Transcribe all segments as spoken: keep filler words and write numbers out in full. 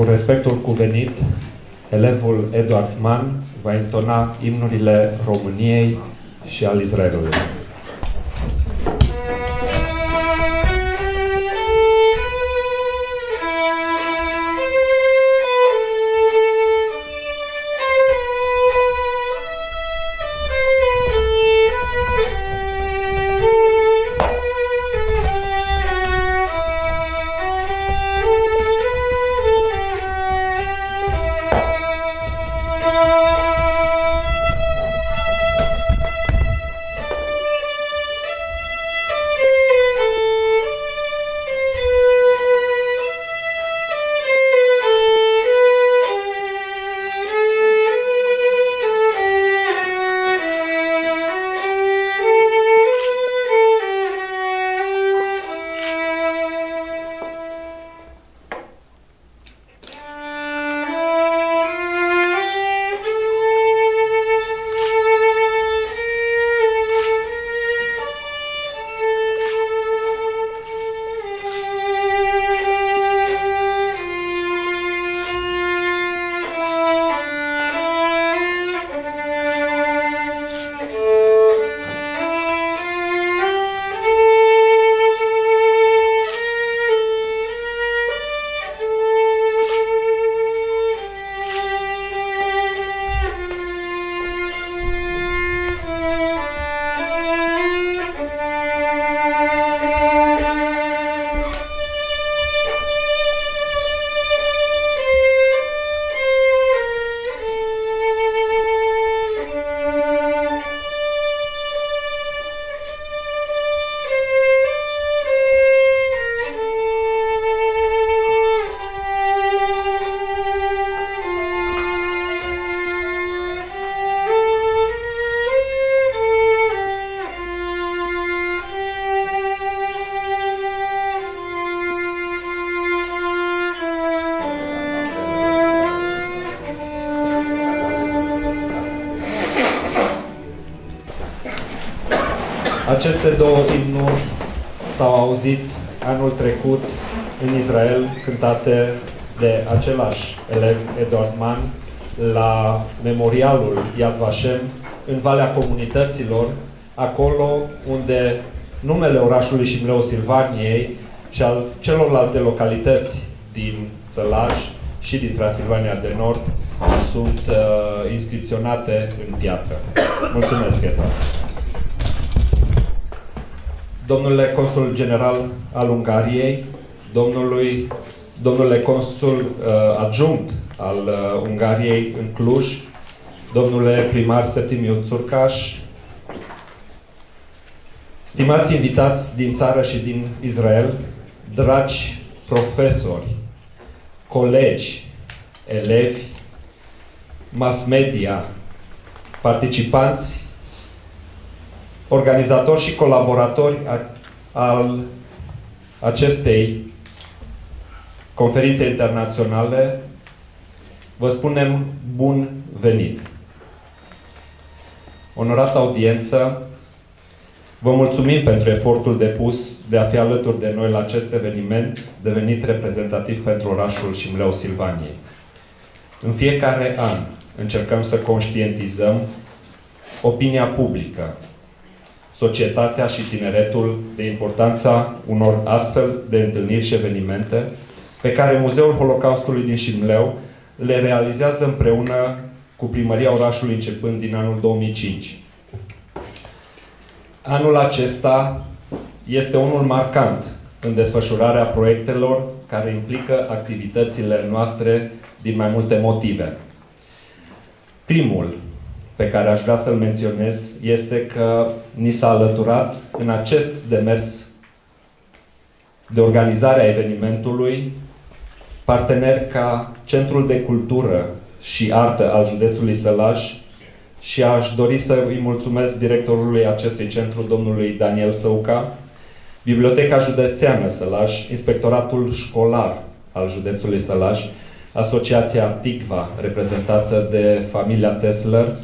Cu respectul cuvenit, elevul Eduard Mann va intona imnurile României și al Israelului. Aceste două imnuri s-au auzit anul trecut în Israel, cântate de același elev, Eduard Mann, la memorialul Yad Vashem, în Valea Comunităților, acolo unde numele orașului Șimleu Silvaniei și al celorlalte localități din Sălaj și din Transilvania de Nord sunt uh, inscripționate în piatră. Mulțumesc, Eduard. Domnule Consul General al Ungariei, domnului, domnule Consul uh, adjunct al uh, Ungariei în Cluj, domnule primar Septimiu Țurcaș, stimați invitați din țară și din Israel, dragi profesori, colegi, elevi, mass media, participanți, organizatori și colaboratori al acestei conferințe internaționale, vă spunem bun venit. Onorată audiență, vă mulțumim pentru efortul depus de a fi alături de noi la acest eveniment, devenit reprezentativ pentru orașul Șimleu Silvaniei. În fiecare an încercăm să conștientizăm opinia publică, societatea și tineretul de importanța unor astfel de întâlniri și evenimente pe care Muzeul Holocaustului din Șimleu le realizează împreună cu primăria orașului începând din anul două mii cinci. Anul acesta este unul marcant în desfășurarea proiectelor care implică activitățile noastre din mai multe motive. Primul pe care aș vrea să-l menționez este că ni s-a alăturat în acest demers de organizare a evenimentului parteneri ca Centrul de Cultură și Artă al județului Sălaj și aș dori să îi mulțumesc directorului acestui centru, domnului Daniel Săuca, Biblioteca Județeană Sălaj, Inspectoratul Școlar al județului Sălaj, Asociația Ticva, reprezentată de familia Tesler,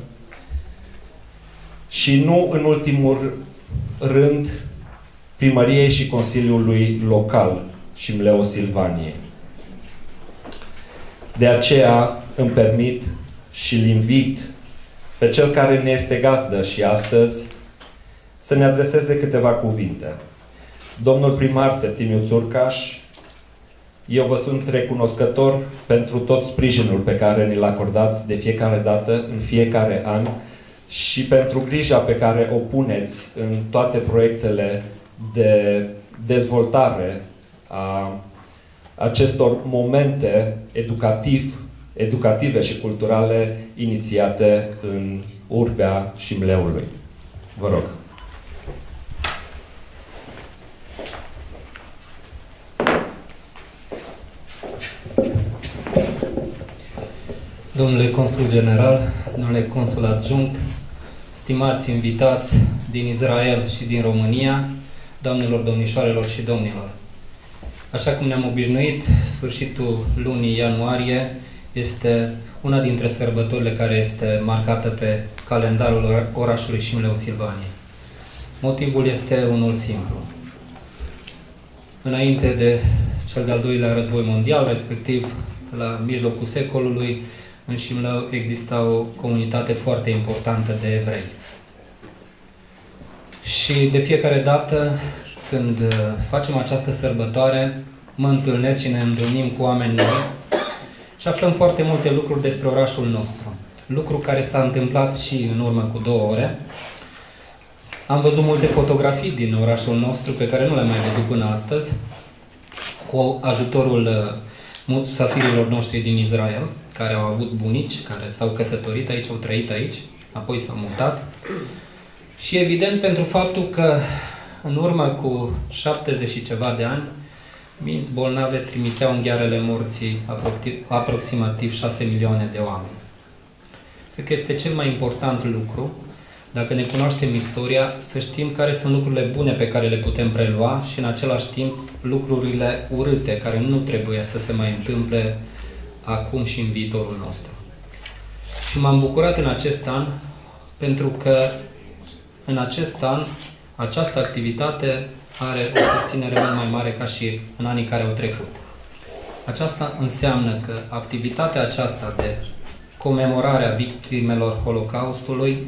și nu în ultimul rând Primăriei și Consiliului Local Șimleu Silvaniei. De aceea îmi permit și îl invit pe cel care ne este gazdă și astăzi să ne adreseze câteva cuvinte. Domnul primar Septimiu Țurcaș, eu vă sunt recunoscător pentru tot sprijinul pe care ni-l acordați de fiecare dată, în fiecare an, și pentru grija pe care o puneți în toate proiectele de dezvoltare a acestor momente educativ, educative și culturale inițiate în urbea Șimleului. Vă rog. Domnule Consul General, domnule Consul Adjunct, stimați invitați din Israel și din România, doamnelor, domnișoarelor și domnilor. Așa cum ne-am obișnuit, sfârșitul lunii ianuarie este una dintre sărbătorile care este marcată pe calendarul orașului Șimleu Silvanie. Motivul este unul simplu. Înainte de cel de-al doilea război mondial, respectiv la mijlocul secolului, în Șimleu exista o comunitate foarte importantă de evrei. Și de fiecare dată când facem această sărbătoare, mă întâlnesc și ne întâlnim cu oameni noi și aflăm foarte multe lucruri despre orașul nostru. Lucru care s-a întâmplat și în urmă cu două ore. Am văzut multe fotografii din orașul nostru pe care nu le-am mai văzut până astăzi, cu ajutorul musafirilor noștri din Israel, care au avut bunici, care s-au căsătorit aici, au trăit aici, apoi s-au mutat. Și evident pentru faptul că în urmă cu șaptezeci și ceva de ani, minți bolnave trimiteau în ghearele morții aproximativ șase milioane de oameni. Cred că este cel mai important lucru, dacă ne cunoaștem istoria, să știm care sunt lucrurile bune pe care le putem prelua și în același timp lucrurile urâte, care nu trebuie să se mai întâmple acum și în viitorul nostru. Și m-am bucurat în acest an, pentru că în acest an această activitate are o susținere mult mai mare ca și în anii care au trecut. Aceasta înseamnă că activitatea aceasta de comemorare a victimelor Holocaustului,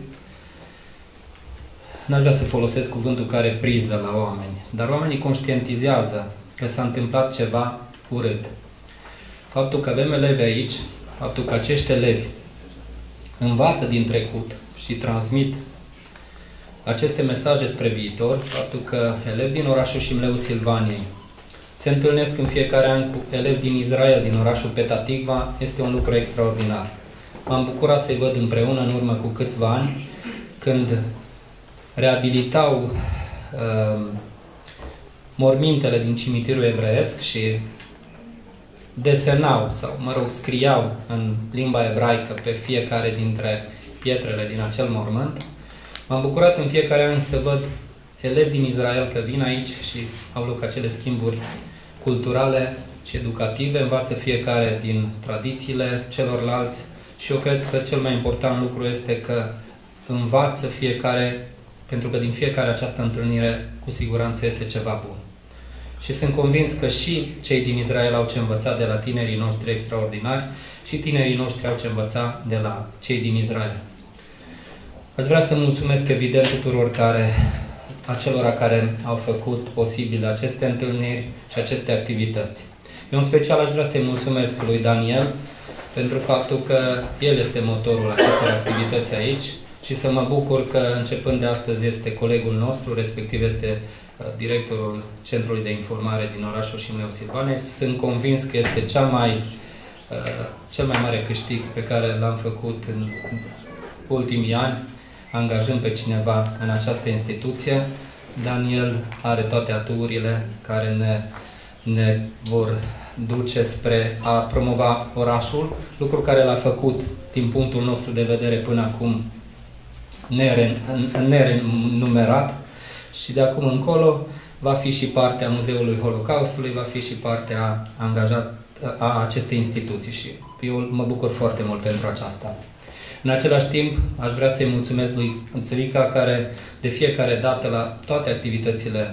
n-aș vrea să folosesc cuvântul care priză la oameni, dar oamenii conștientizează că s-a întâmplat ceva urât. Faptul că avem elevi aici, faptul că acești elevi învață din trecut și transmit aceste mesaje spre viitor, faptul că elevi din orașul Șimleu Silvaniei se întâlnesc în fiecare an cu elevi din Israel, din orașul Petah Tikva, este un lucru extraordinar. M-am bucurat să-i văd împreună în urmă cu câțiva ani, când reabilitau uh, mormintele din cimitirul evreiesc și desenau sau, mă rog, scriau în limba ebraică pe fiecare dintre pietrele din acel mormânt. M-am bucurat în fiecare an să văd elevi din Israel că vin aici și au loc acele schimburi culturale și educative, învață fiecare din tradițiile celorlalți și eu cred că cel mai important lucru este că învață fiecare, pentru că din fiecare această întâlnire cu siguranță iese ceva bun. Și sunt convins că și cei din Israel au ce învăța de la tinerii noștri extraordinari și tinerii noștri au ce învăța de la cei din Israel. Aș vrea să mulțumesc evident tuturor care, acelora care au făcut posibile aceste întâlniri și aceste activități. Eu în special aș vrea să-i mulțumesc lui Daniel pentru faptul că el este motorul acestor activități aici și să mă bucur că începând de astăzi este colegul nostru, respectiv este directorul Centrului de Informare din orașul Șimleu Silvaniei. Sunt convins că este cea mai, cel mai mare câștig pe care l-am făcut în ultimii ani, angajând pe cineva în această instituție. Daniel are toate aturile care ne, ne vor duce spre a promova orașul, lucru care l-a făcut din punctul nostru de vedere până acum nerenumerat și de acum încolo va fi și partea Muzeului Holocaustului, va fi și partea angajat a acestei instituții și eu mă bucur foarte mult pentru aceasta. În același timp, aș vrea să-i mulțumesc lui Țăvica, care de fiecare dată la toate activitățile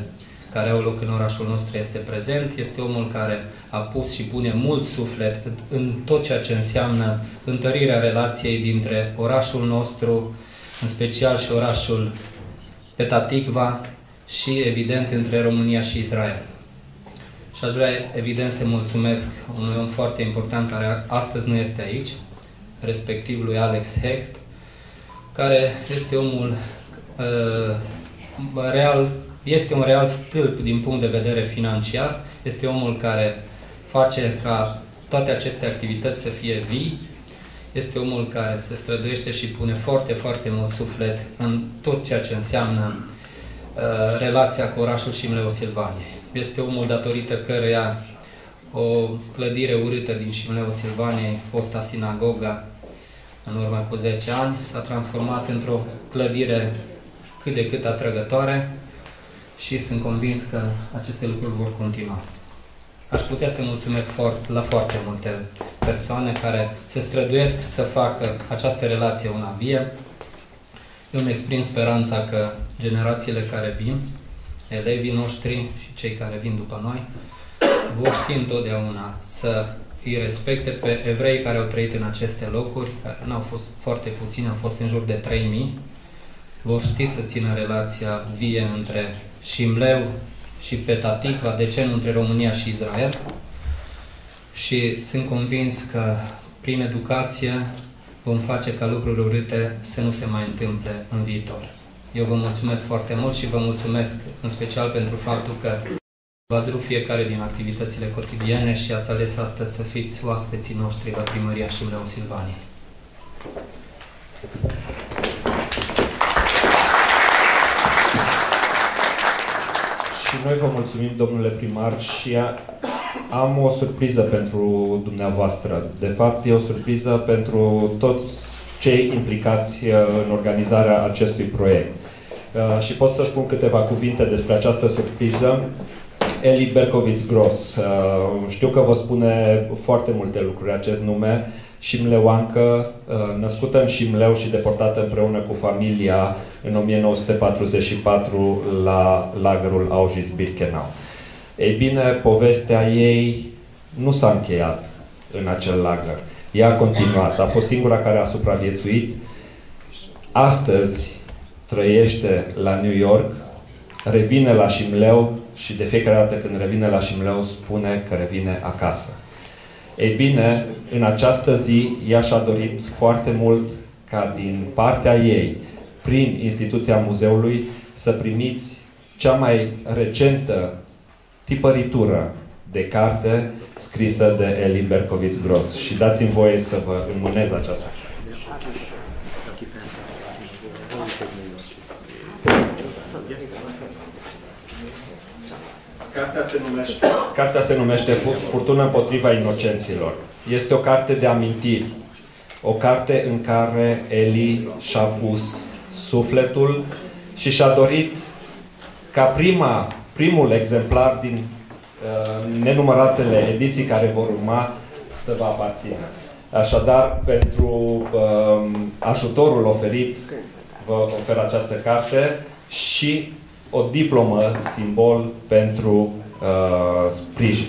care au loc în orașul nostru este prezent. Este omul care a pus și pune mult suflet în tot ceea ce înseamnă întărirea relației dintre orașul nostru, în special și orașul Petah Tikva și, evident, între România și Israel. Și aș vrea, evident, să mulțumesc unui om foarte important care astăzi nu este aici, respectiv lui Alex Hecht, care este omul uh, real, este un real stâlp din punct de vedere financiar, este omul care face ca toate aceste activități să fie vii, este omul care se străduiește și pune foarte, foarte mult suflet în tot ceea ce înseamnă uh, relația cu orașul Șimleu Silvaniei. Este omul datorită căreia o clădire urâtă din Șimleu Silvaniei, fosta sinagoga, în urmă cu zece ani, s-a transformat într-o clădire cât de cât atrăgătoare și sunt convins că aceste lucruri vor continua. Aș putea să mulțumesc la foarte multe persoane care se străduiesc să facă această relație una vie. Eu îmi exprim speranța că generațiile care vin, elevii noștri și cei care vin după noi, vor ști întotdeauna să îi respecte pe evrei care au trăit în aceste locuri, care nu au fost foarte puțini, au fost în jur de trei mii, vor ști să țină relația vie între Șimleu și Petah Tikva, de ce nu între România și Israel. Și sunt convins că prin educație vom face ca lucruri urâte să nu se mai întâmple în viitor. Eu vă mulțumesc foarte mult și vă mulțumesc în special pentru faptul că v-ați rupt fiecare din activitățile cotidiene și ați ales astăzi să fiți oaspeții noștri la Primăria Șimleu Silvaniei. Și noi vă mulțumim, domnule primar, și am o surpriză pentru dumneavoastră. De fapt, e o surpriză pentru toți cei implicați în organizarea acestui proiect. Uh, și pot să spun câteva cuvinte despre această surpriză. Eli Berkowitz-Gross. Uh, știu că vă spune foarte multe lucruri acest nume. Șimleuancă, uh, născută în Șimleu și deportată împreună cu familia în o mie nouă sute patruzeci și patru la lagărul Auschwitz-Birkenau. Ei bine, povestea ei nu s-a încheiat în acel lagăr. Ea a continuat. A fost singura care a supraviețuit. Astăzi trăiește la New York, revine la Șimleu și de fiecare dată când revine la Șimleu spune că revine acasă. Ei bine, în această zi ea și-a dorit foarte mult ca din partea ei, prin instituția muzeului, să primiți cea mai recentă tipăritură de carte scrisă de Eli Berkowitz-Gross. Și dați-mi voie să vă înmânez aceasta. Cartea se numește, Cartea se numește Furtună împotriva inocenților. Este o carte de amintiri. O carte în care Eli și-a pus sufletul și și-a dorit ca prima, primul exemplar din uh, nenumăratele ediții care vor urma să vă aparțină. Așadar, pentru uh, ajutorul oferit, vă ofer această carte și o diplomă simbol pentru uh, sprijin.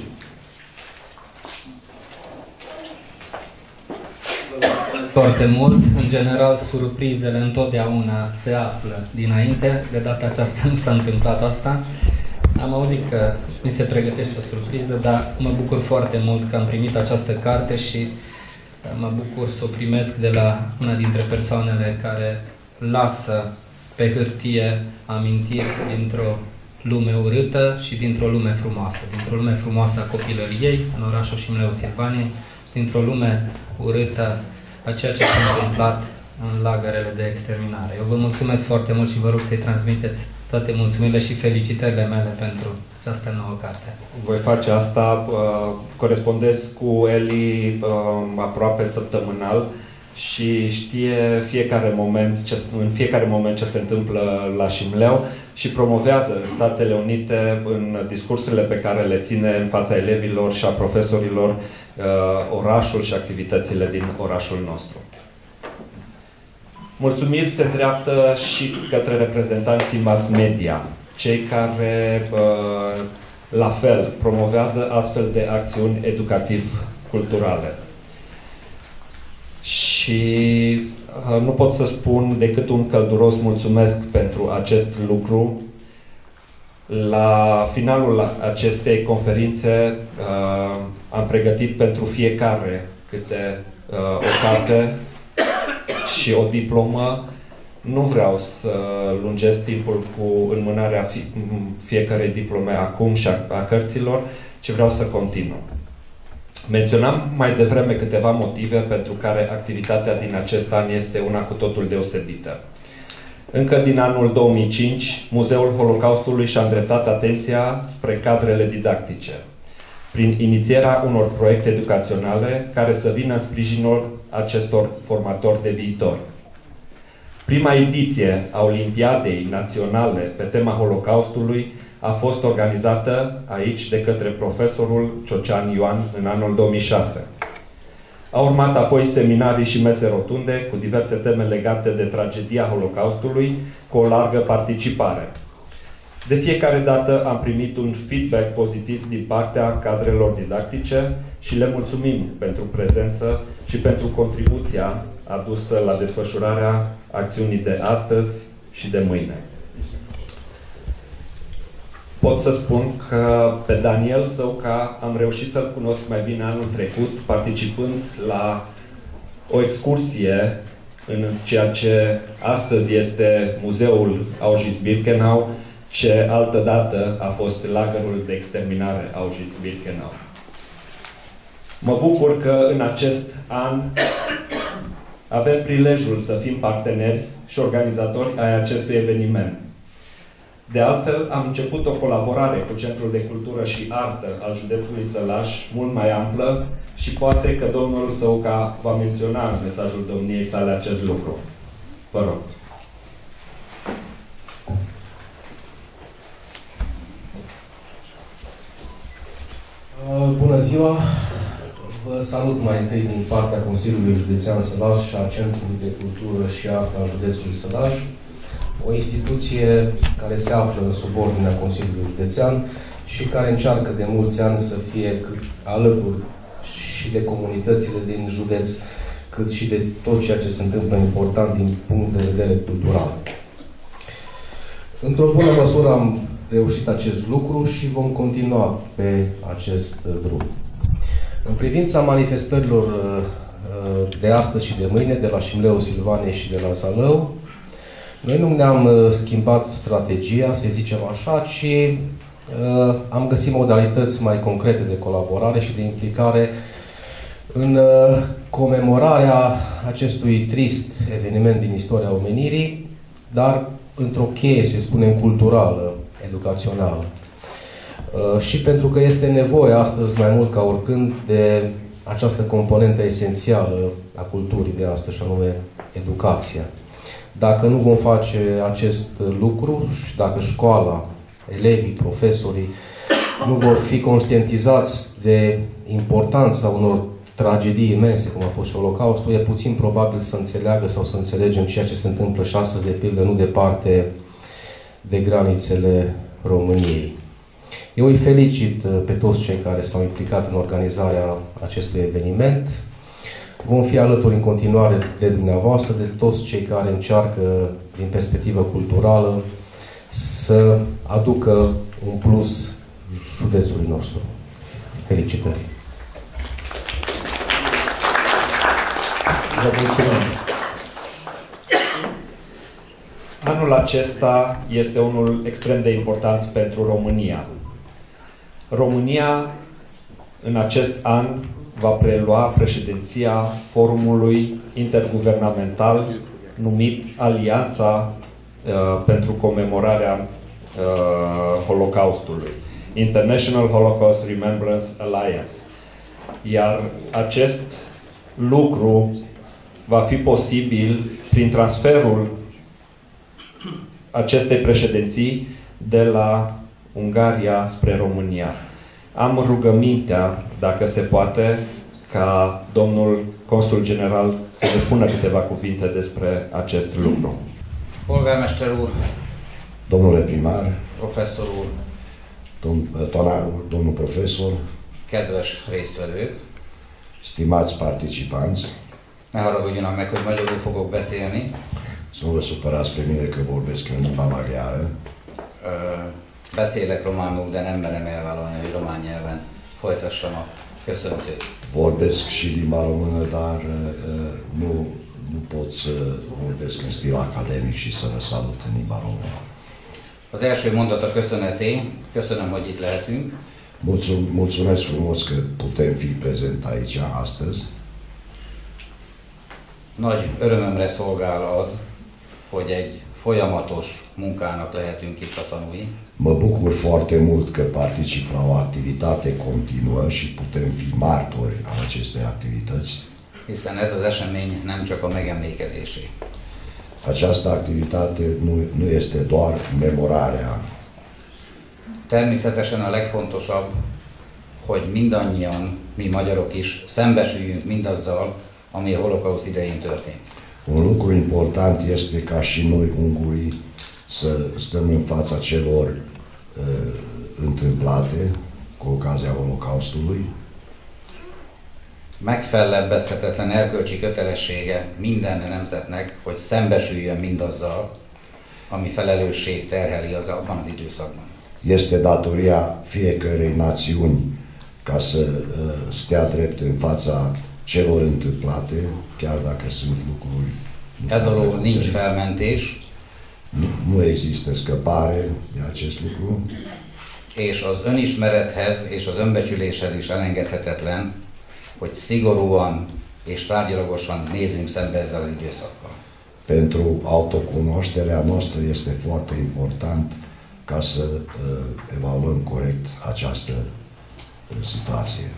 Foarte mult. În general, surprizele întotdeauna se află dinainte. De data aceasta nu s-a întâmplat asta. Am auzit că mi se pregătește o surpriză, dar mă bucur foarte mult că am primit această carte și mă bucur să o primesc de la una dintre persoanele care lasă pe hârtie amintiri dintr-o lume urâtă și dintr-o lume frumoasă. Dintr-o lume frumoasă a copilăriei, în orașul Șimleu Silvaniei, și dintr-o lume urâtă a ceea ce s-a întâmplat în lagărele de exterminare. Eu vă mulțumesc foarte mult și vă rog să-i transmiteți toate mulțumirile și felicitările mele pentru această nouă carte. Voi face asta, uh, corespondez cu Eli uh, aproape săptămânal și știe fiecare moment ce, în fiecare moment ce se întâmplă la Șimleu și promovează în Statele Unite, în discursurile pe care le ține în fața elevilor și a profesorilor, uh, orașul și activitățile din orașul nostru. Mulțumiri se îndreaptă și către reprezentanții mass media. cei care uh, la fel promovează astfel de acțiuni educativ-culturale. Și uh, nu pot să spun decât un călduros mulțumesc pentru acest lucru. La finalul acestei conferințe uh, am pregătit pentru fiecare câte uh, o carte și o diplomă. Nu vreau să lungesc timpul cu înmânarea fie, fiecarei diplome acum și a, a cărților, ci vreau să continu. Menționam mai devreme câteva motive pentru care activitatea din acest an este una cu totul deosebită. Încă din anul două mii cinci, Muzeul Holocaustului și-a îndreptat atenția spre cadrele didactice, prin inițierea unor proiecte educaționale care să vină în sprijinul acestor formatori de viitor. Prima ediție a Olimpiadei Naționale pe tema Holocaustului a fost organizată aici de către profesorul Ciocean Ioan în anul două mii șase. Au urmat apoi seminarii și mese rotunde cu diverse teme legate de tragedia Holocaustului, cu o largă participare. De fiecare dată am primit un feedback pozitiv din partea cadrelor didactice și le mulțumim pentru prezență și pentru contribuția adusă la desfășurarea acțiunii de astăzi și de mâine. Pot să spun că pe Daniel Săuca am reușit să-l cunosc mai bine anul trecut, participând la o excursie în ceea ce astăzi este Muzeul Auschwitz-Birkenau, ce altădată a fost lagărul de exterminare Auschwitz-Birkenau. Mă bucur că în acest an avem prilejul să fim parteneri și organizatori ai acestui eveniment. De altfel, am început o colaborare cu Centrul de Cultură și Artă al județului Sălaș, mult mai amplă, și poate că domnul Săuca va menționa în mesajul domniei sale acest lucru. Vă rog. Bună ziua! Vă salut mai întâi din partea Consiliului Județean Sălaș și a Centrului de Cultură și Artă al județului Sălaș, o instituție care se află în subordinea Consiliului Județean și care încearcă de mulți ani să fie alături și de comunitățile din județ, cât și de tot ceea ce se întâmplă important din punct de vedere cultural. Într-o bună măsură am reușit acest lucru și vom continua pe acest drum. În privința manifestărilor de astăzi și de mâine, de la Șimleu Silvanei și de la Zalău, noi nu ne-am schimbat strategia, să zicem așa, ci uh, am găsit modalități mai concrete de colaborare și de implicare în uh, comemorarea acestui trist eveniment din istoria omenirii, dar într-o cheie, să spunem, culturală, educațională. Uh, și pentru că este nevoie astăzi mai mult ca oricând de această componentă esențială a culturii de astăzi, și anume educația. Dacă nu vom face acest lucru și dacă școala, elevii, profesorii nu vor fi conștientizați de importanța unor tragedii imense, cum a fost și Holocaustul, e puțin probabil să înțeleagă sau să înțelegem ceea ce se întâmplă și astăzi, de pildă, nu departe de granițele României. Eu îi felicit pe toți cei care s-au implicat în organizarea acestui eveniment. Vom fi alături în continuare de dumneavoastră, de toți cei care încearcă, din perspectivă culturală, să aducă un plus județului nostru. Felicitări! Vă mulțumim! Anul acesta este unul extrem de important pentru România. România, în acest an, va prelua președinția forumului interguvernamental numit Alianța uh, pentru comemorarea uh, Holocaustului, International Holocaust Remembrance Alliance. Iar acest lucru va fi posibil prin transferul acestei președinții de la Ungaria spre România. Am rugămintea, dacă se poate, ca domnul consul general să vă spună câteva cuvinte despre acest lucru. Polgármester úr, Domnule primar, professzor úr, domn, tanárul, domnul profesor, kedves résztvevők, stimați participanți, ne haragudjanak meg, hogy magyarul fogok beszélni. să nu vă supărați pe mine că vorbesc în limba maghiară. Beszélek románul, de nem merem elvállalni, hogy román nyelven folytassam a köszöntőt. Vorbesc și limba română, dar nu, nu pot să vorbesc în stil academic și să vă salut în limba română. Az első mondat a köszöneté. Köszönöm, hogy itt lehetünk. Mulțum, mulțumesc frumos că putem fi prezent aici astăzi. Nagy örömömre szolgál az, hogy egy folyamatos munkának lehetünk itt a tanúi. Mă bucur foarte mult că particip la o activitate continuă și putem fi martori al acestei activități. Hiszen ez az esemény nem csak a megemlékezésé. Această activitate nu, nu este doar memorarea. Természetesen a legfontosabb, hogy mindannyian, mi magyarok is szembesüljünk mindazzal, ami a holokauszt idején történt. Un lucru important este ca și noi ungurii să stăm în fața celor uh, întâmplate cu ocazia Holocaustului. Megfellebbezhetetlen erkölcsi kötelessége minden nemzetnek, hogy szembesüljön mindazzal, ami felelősség terheli az abban az időszakban. Este datoria fiecărei națiuni ca să uh, stea drept în fața celor întâmplate, chiar dacă sunt lucruri. Ez alól nincs felmentés. Nu, nu există scăpare de acest lucru. És az önismerethez és az önbecsüléshez is elengedhetetlen, hogy szigorúan és tárgyalagosan nézzünk szembe ezzel az időszakkal. Pentru autocunoașterea noastră este foarte important ca să uh, evaluăm corect această uh, situație.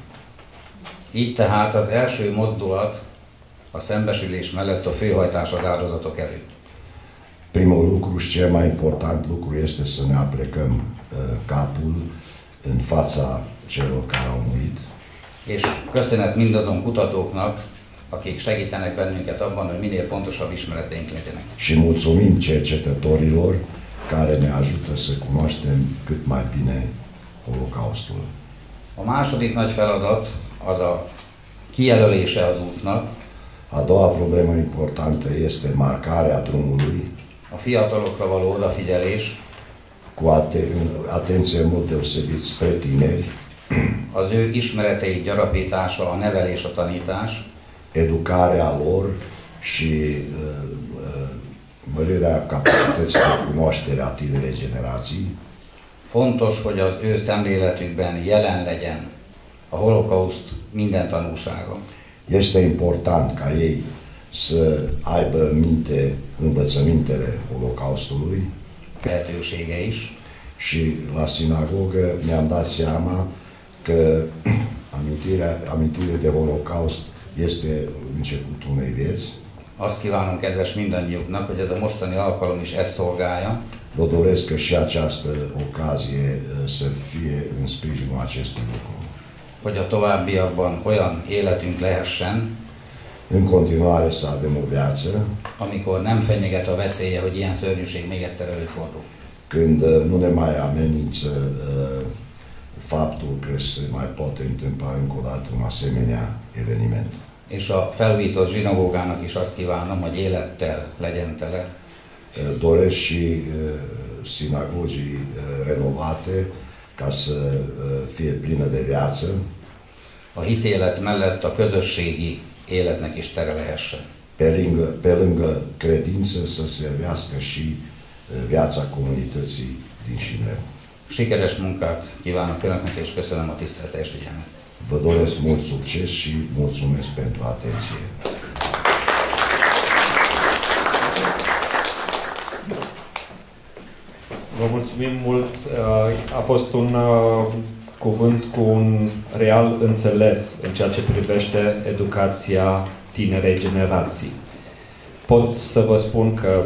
Így tehát az első mozdulat a szembesülés mellett a főhajtás az áldozatok előtt. Primul lucru și cel mai important lucru este să ne aplecăm uh, capul în fața celor care au murit. És köszönet mindazon kutatóknak, akik segítenek bennünket abban, hogy minél pontosabb ismereteink legyenek. Și mulțumim cercetătorilor care ne ajută să cunoaștem cât mai bine Holocaustul. A második nagy feladat az a kijelölése az útnak. A doua problemă importantă este marcarea drumului. A fiatalokra való odafigyelés. Cu atenție în mod deosebit spre tineri. Az ő ismereteik gyarapítása, a nevelés, a tanítás. Educarea lor și uh, uh, mărirea capacității de cunoaștere a tinerei generații. Fontos, hogy az ő szemléletükben jelen legyen a holokauszt minden tanúsága. Este important ca ei să aibă în minte învățămintele Holocaustului. Lehetősége is. Și la sinagogă mi-am dat seama că amintirea, amintirea de Holocaust este începutul unei vieți. Azt kívánom, kedves mindannyiuknak, hogy ez a mostani alkalom is ezt szolgálja. Vă doresc că și această ocazie să fie în sprijinul acestui lucru. Hogy a továbbiakban olyan életünk lehessen, în continuare să avem o viață, amikor nem fenyeget a veszélye, hogy ilyen szörnyűség még egyszer előfordul. Când nu ne mai amenință uh, faptul că se mai poate întâmpla încă o dată un asemenea eveniment. És a felújított zsinagógának is azt kívánom, hogy élettel legyen tele. Uh, doresc și uh, sinagogii uh, renovate ca să uh, fie plină de viață. A hitélet mellett a közösségi életnek is tere lehessen. Pe lângă, pe lângă credință să servească și uh, viața comunității din Șimleu. Sikeres munkát kívánok Önöknek, és köszönöm a tiszteletes figyelmet. Vă doresc mult succes și mulțumesc pentru atenție. Vă mulțumim mult. A fost un cuvânt cu un real înțeles în ceea ce privește educația tinerei generații. Pot să vă spun că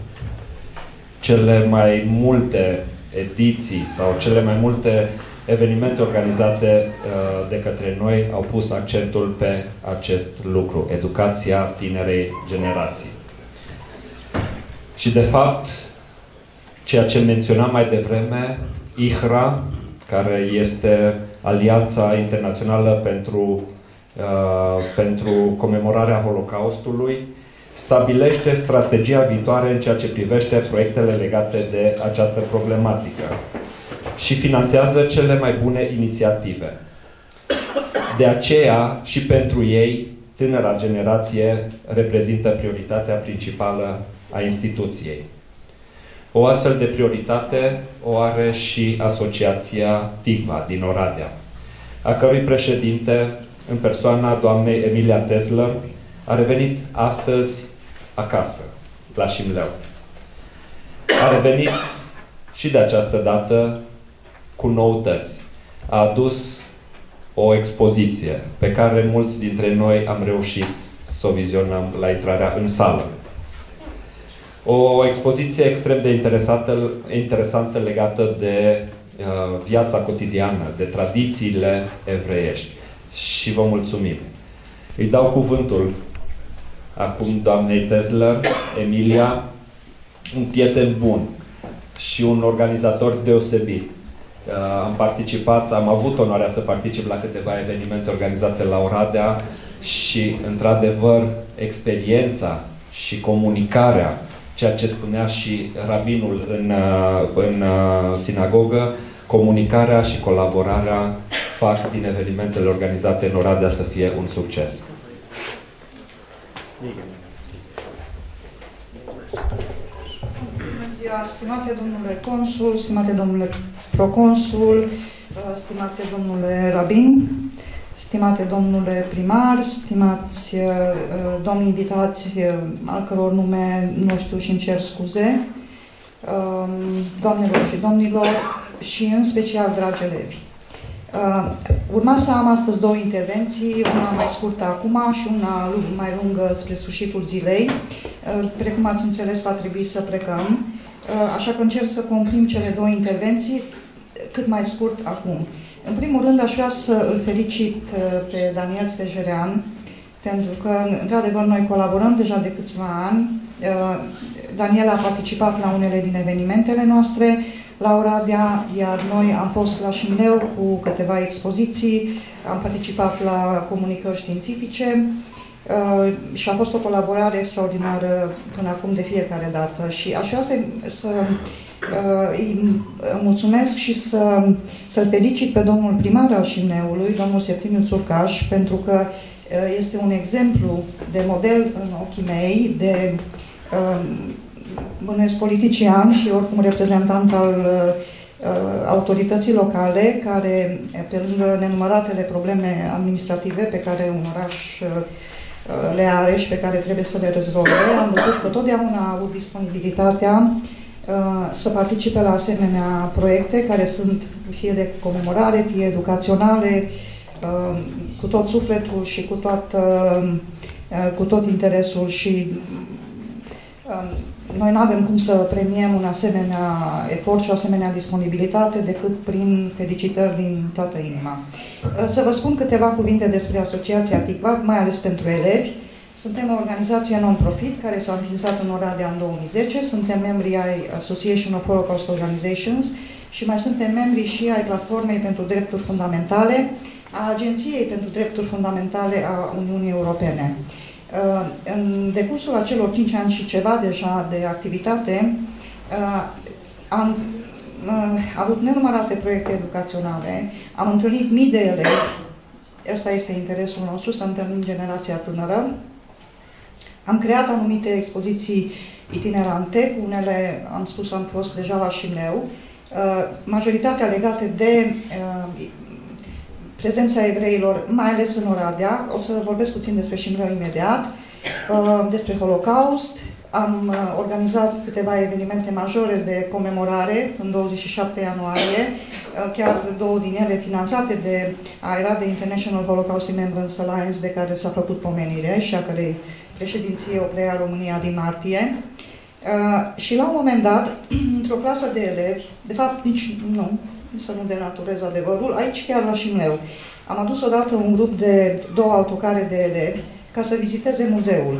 cele mai multe ediții sau cele mai multe evenimente organizate de către noi au pus accentul pe acest lucru, educația tinerei generații. Și de fapt, ceea ce menționam mai devreme, I H R A, care este Alianța Internațională pentru, uh, pentru comemorarea Holocaustului, stabilește strategia viitoare în ceea ce privește proiectele legate de această problematică și finanțează cele mai bune inițiative. De aceea, și pentru ei, tânăra generație reprezintă prioritatea principală a instituției. O astfel de prioritate o are și Asociația Tigva din Oradea, a cărui președinte, în persoana doamnei Emilia Tesler, a revenit astăzi acasă, la Șimleu. A revenit și de această dată cu noutăți. A adus o expoziție pe care mulți dintre noi am reușit să o vizionăm la intrarea în sală. O expoziție extrem de interesantă, interesantă legată de uh, viața cotidiană, de tradițiile evreiești. Și vă mulțumim. Îi dau cuvântul acum doamnei Tesler, Emilia, un prieten bun și un organizator deosebit. Uh, am participat, am avut onoarea să particip la câteva evenimente organizate la Oradea și, într-adevăr, experiența și comunicarea, ceea ce spunea și rabinul în, în sinagogă, comunicarea și colaborarea fac din evenimentele organizate în Oradea să fie un succes. Bună ziua, stimate domnule consul, stimate domnule proconsul, stimate domnule rabin, stimate domnule primar, stimați uh, domni invitați, uh, al căror nume nu știu și îmi cer scuze, uh, doamnelor și domnilor și în special dragi elevi. Uh, urma să am astăzi două intervenții, una mai scurtă acum și una mai lungă spre sfârșitul zilei. Uh, precum ați înțeles, va trebui să plecăm, uh, așa că încerc să comprim cele două intervenții cât mai scurt acum. În primul rând, aș vrea să îl felicit pe Daniel Stejerean, pentru că, într-adevăr, noi colaborăm deja de câțiva ani. Daniel a participat la unele din evenimentele noastre la Oradea, iar noi am fost la Șimleu cu câteva expoziții, am participat la comunicări științifice și a fost o colaborare extraordinară până acum de fiecare dată. Și aș vrea să, să îi mulțumesc și să, să-l felicit pe domnul primar al Șimleului, domnul Septimiu Țurcaș, pentru că este un exemplu de model în ochii mei, de bănuiesc politician și oricum reprezentant al autorității locale, care, pe lângă nenumăratele probleme administrative pe care un oraș le are și pe care trebuie să le rezolve, am văzut că totdeauna a avut disponibilitatea să participe la asemenea proiecte care sunt fie de comemorare, fie educaționale, cu tot sufletul și cu tot, cu tot interesul și noi nu avem cum să premiem un asemenea efort și o asemenea disponibilitate decât prin felicitări din toată inima. Să vă spun câteva cuvinte despre Asociația Tigva, mai ales pentru elevi. Suntem o organizație non-profit care s-a înființat în Oradea în două mii zece, suntem membri ai Association of Holocaust Organizations și mai suntem membri și ai Platformei pentru Drepturi Fundamentale, a Agenției pentru Drepturi Fundamentale a Uniunii Europene. În decursul acelor cinci ani și ceva deja de activitate, am avut nenumărate proiecte educaționale, am întâlnit mii de elevi, ăsta este interesul nostru, să întâlnim generația tânără. Am creat anumite expoziții itinerante, cu unele, am spus, am fost deja la Șimleu, majoritatea legate de prezența evreilor, mai ales în Oradea. O să vorbesc puțin despre Șimleu imediat, despre Holocaust. Am organizat câteva evenimente majore de comemorare în douăzeci și șapte ianuarie, chiar două din ele finanțate de A I R A, de International Holocaust Remembrance Alliance, de care s-a făcut pomenire și a cărei președinție o preia România din martie. Și la un moment dat, într-o clasă de elevi, de fapt nici nu, să nu denaturez adevărul, aici chiar la Șimleu, am adus odată un grup de două autocare de elevi ca să viziteze muzeul.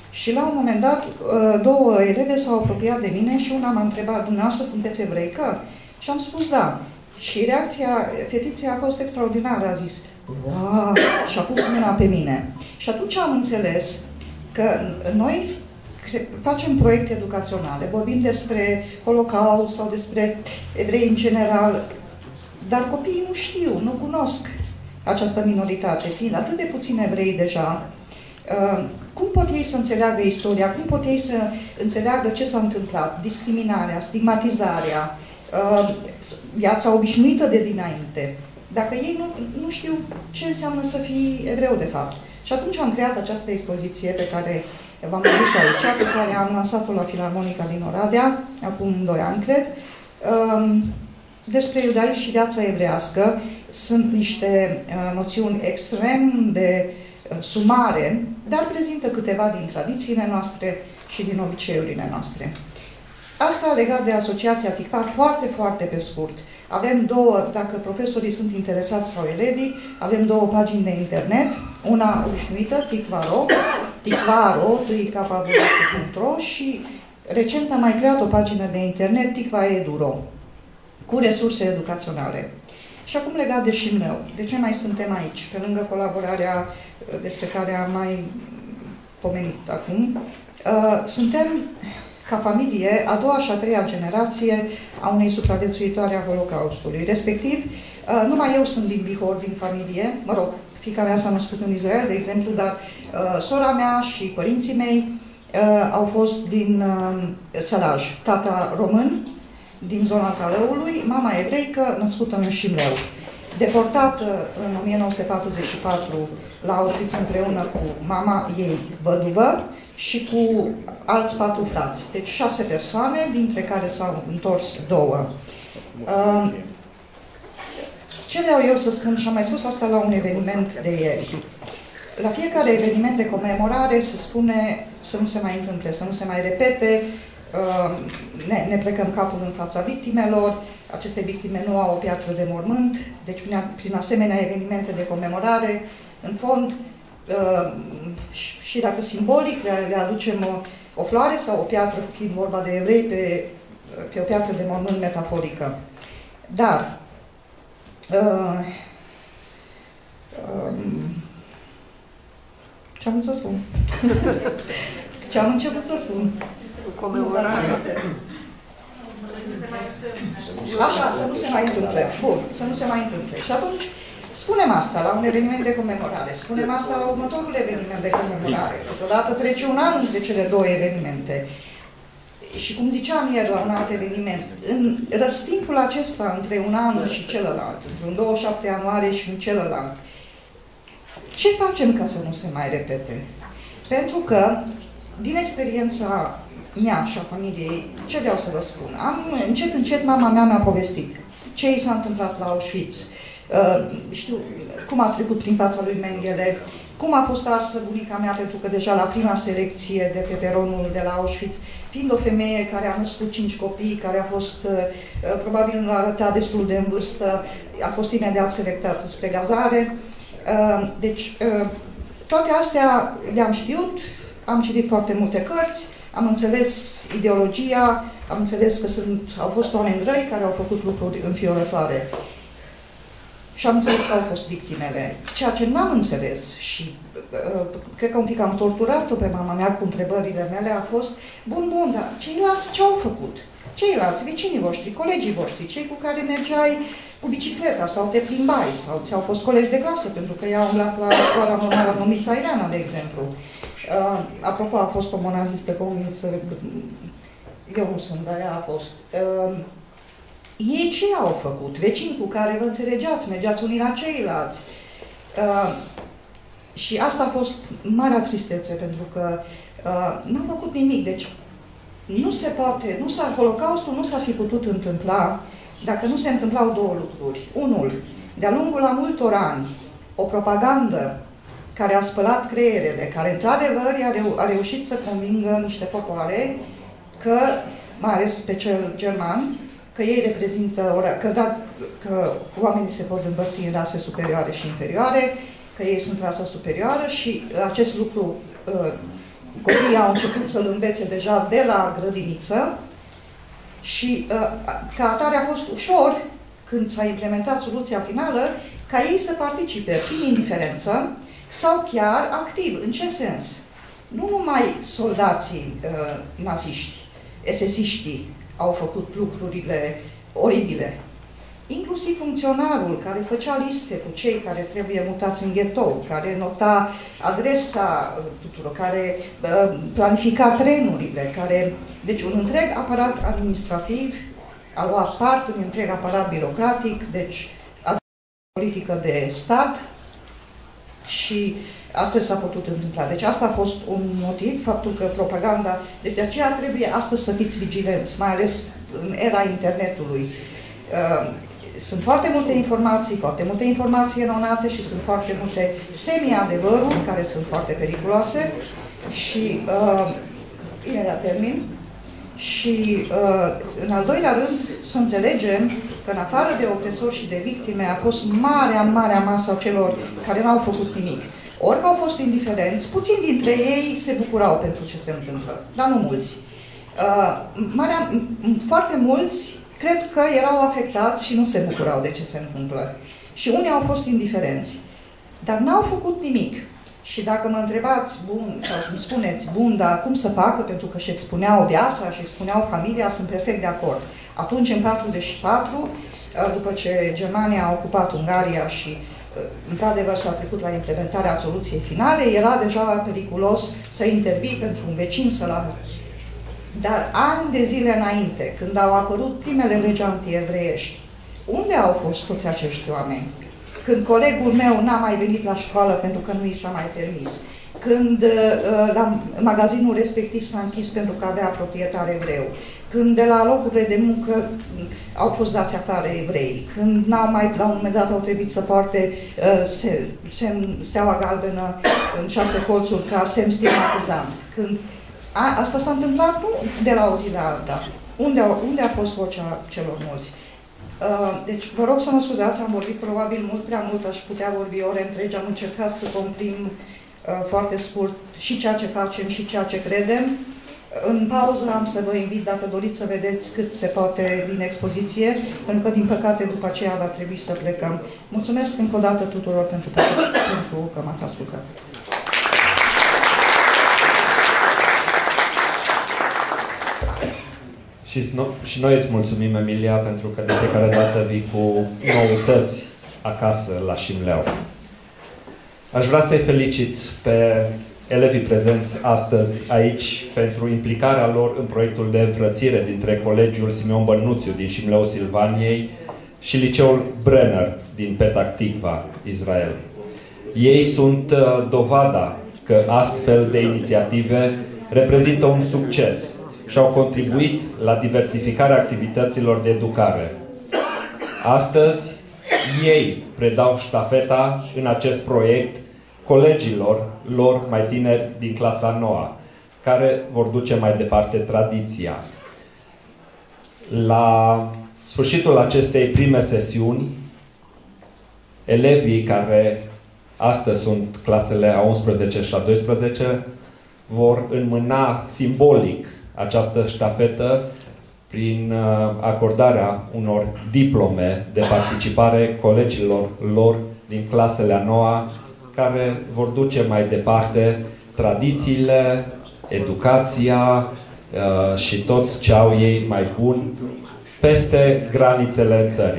Și la un moment dat, două eleve s-au apropiat de mine și una m-a întrebat, dumneavoastră sunteți evreică? Și am spus da. Și reacția fetiței a fost extraordinară, a zis, wow, și a pus mâna pe mine. Și atunci am înțeles că noi facem proiecte educaționale, vorbim despre Holocaust sau despre evrei în general, dar copiii nu știu, nu cunosc această minoritate, fiind atât de puțini evrei deja. Cum pot ei să înțeleagă istoria, cum pot ei să înțeleagă ce s-a întâmplat, discriminarea, stigmatizarea, viața obișnuită de dinainte, dacă ei nu, nu știu ce înseamnă să fii evreu de fapt. Și atunci am creat această expoziție pe care v-am adus aici, pe care am lansat-o la Filarmonica din Oradea, acum doi ani, cred, despre iudaism și viața evrească. Sunt niște noțiuni extrem de sumare, dar prezintă câteva din tradițiile noastre și din obiceiurile noastre. Asta legat de Asociația Tikva, foarte, foarte pe scurt. Avem două, dacă profesorii sunt interesați sau elevii, avem două pagini de internet, una obișnuită, Tikvaro, Tikvaro, ro și recent am mai creat o pagină de internet, Tikva Eduro, cu resurse educaționale. Și acum legat de Șimleu, de ce mai suntem aici? Pe lângă colaborarea despre care am mai pomenit acum, suntem ca familie a doua și a treia generație a unei supraviețuitoare a Holocaustului. Respectiv, numai eu sunt din Bihor, din familie, mă rog, fiica mea s-a născut în Israel, de exemplu, dar uh, sora mea și părinții mei uh, au fost din uh, Sălaj, tata român, din zona Zalăului, mama evreică, născută în Șimleu. Deportată în o mie nouă sute patruzeci și patru la Auschwitz împreună cu mama ei văduvă și cu alți patru frați. Deci șase persoane, dintre care s-au întors două. Uh, ce vreau eu să spun, și am mai spus asta la un eveniment de ieri. La fiecare eveniment de comemorare se spune să nu se mai întâmple, să nu se mai repete, ne, ne plecăm capul în fața victimelor, aceste victime nu au o piatră de mormânt, deci prin, prin asemenea evenimente de comemorare, în fond, și dacă simbolic le aducem o, o floare sau o piatră, fiind vorba de evrei, pe, pe o piatră de mormânt metaforică. Dar uh, um, ce am început să spun? Ce am început să spun? Comemorare. Așa, să nu se mai întâmple. Bun, să nu se mai întâmple. Și atunci spunem asta la un eveniment de comemorare, spunem asta la următorul eveniment de comemorare. Totodată trece un an între cele două evenimente. Și cum ziceam ieri la un alt eveniment, în răstimpul acesta între un an și celălalt, între un douăzeci și șapte ianuarie și un celălalt, ce facem ca să nu se mai repete? Pentru că, din experiența mea și a familiei, ce vreau să vă spun? Am, încet, încet, mama mea mi-a povestit ce i s-a întâmplat la Auschwitz, uh, știu cum a trecut prin fața lui Mengele, cum a fost arsă bunica mea, pentru că deja la prima selecție de pe peronul de la Auschwitz, fiind o femeie care a născut cinci copii, care a fost, uh, probabil nu arăta destul de în vârstă, a fost imediat selectată spre gazare. Uh, deci, uh, toate astea le-am știut, am citit foarte multe cărți, am înțeles ideologia, am înțeles că sunt, au fost oameni răi care au făcut lucruri înfiorătoare. Și am înțeles că au fost victimele. Ceea ce n-am înțeles și uh, cred că un pic am torturat-o pe mama mea cu întrebările mele a fost, bun, bun, dar ceilalți ce au făcut? Ceilalți, vecinii voștri, colegii voștri, cei cu care mergeai cu bicicleta sau te plimbai sau ți-au fost colegi de clasă, pentru că ea a umblat la școala normală Nomița Ileana, de exemplu. Uh, apropo, a fost o monarhistă convinsă, eu nu sunt, dar ea a fost. Uh, ei ce au făcut? Vecini cu care vă înțelegeați, mergeați unii la ceilalți. Uh, și asta a fost marea tristețe, pentru că uh, n-au făcut nimic. Deci nu se poate, nu s-ar, Holocaustul nu s-ar fi putut întâmpla dacă nu se întâmplau două lucruri. Unul, de-a lungul a multor ani, o propagandă care a spălat creierele, care într-adevăr a, reu a reușit să convingă niște popoare că, mai ales pe cel german, că ei reprezintă, că, da, că oamenii se pot împărți în rase superioare și inferioare, că ei sunt rasa superioară și acest lucru uh, copiii au început să-l învețe deja de la grădiniță și ca atare a fost ușor, când s-a implementat soluția finală, ca ei să participe prin indiferență sau chiar activ. În ce sens? Nu numai soldații uh, naziști, esesiștii au făcut lucrurile oribile. Inclusiv funcționarul care făcea liste cu cei care trebuie mutați în ghetou, care nota adresa tuturor, care uh, planifica trenurile, care... Deci un întreg aparat administrativ a luat parte, un întreg aparat birocratic, deci politică de stat și astfel s-a putut întâmpla. Deci asta a fost un motiv, faptul că propaganda... Deci de aceea trebuie astăzi să fiți vigilenți, mai ales în era internetului. Sunt foarte multe informații, foarte multe informații eronate și sunt foarte multe semi-adevăruri care sunt foarte periculoase și uh, imediat termin. Și, uh, în al doilea rând, să înțelegem că, în afară de opresori și de victime, a fost marea, marea masă a celor care n-au făcut nimic. Ori că au fost indiferenți, puțini dintre ei se bucurau pentru ce se întâmplă, dar nu mulți. Uh, marea, foarte mulți cred că erau afectați și nu se bucurau de ce se întâmplă. Și unii au fost indiferenți, dar n-au făcut nimic. Și dacă mă întrebați, bun, sau îmi spuneți, bun, dar cum să facă, pentru că își expuneau viața și expuneau familia, sunt perfect de acord. Atunci, în patruzeci și patru, după ce Germania a ocupat Ungaria și, într-adevăr, s-a trecut la implementarea soluției finale, era deja periculos să intervii pentru un vecin să-l... Dar ani de zile înainte, când au apărut primele legi anti-evreiești, unde au fost toți acești oameni? Când colegul meu n-a mai venit la școală pentru că nu i s-a mai permis, când uh, la magazinul respectiv s-a închis pentru că avea proprietar evreu, când de la locurile de muncă au fost dați afară evrei, când n-au mai, la un moment dat au trebuit să poarte uh, se, se, steaua galbenă în șase colțuri ca semn stigmatizant. Când a, asta s-a întâmplat nu de la o zi la alta. Unde a, unde a fost vocea celor mulți? Deci, vă rog să mă scuzați, am vorbit probabil mult prea mult, aș putea vorbi ore întregi, am încercat să comprim uh, foarte scurt și ceea ce facem și ceea ce credem. În pauză am să vă invit, dacă doriți să vedeți cât se poate din expoziție, pentru că, din păcate, după aceea va trebui să plecăm. Mulțumesc încă o dată tuturor pentru, pentru că m-ați ascultat. Și noi îți mulțumim, Emilia, pentru că de fiecare dată vii cu noutăți acasă la Șimleau. Aș vrea să-i felicit pe elevii prezenți astăzi aici pentru implicarea lor în proiectul de înfrățire dintre Colegiul Simeon Bănuțiu din Șimleul Silvaniei și Liceul Brenner din Petah Tikva, Israel. Ei sunt dovada că astfel de inițiative reprezintă un succes și au contribuit la diversificarea activităților de educare. Astăzi, ei predau ștafeta în acest proiect colegilor lor mai tineri din clasa nouă, care vor duce mai departe tradiția. La sfârșitul acestei prime sesiuni, elevii care astăzi sunt clasele a unsprezece și a doisprezece vor înmâna simbolic această ștafetă prin acordarea unor diplome de participare colegilor lor din clasele a noua, care vor duce mai departe tradițiile, educația și tot ce au ei mai bun peste granițele țării.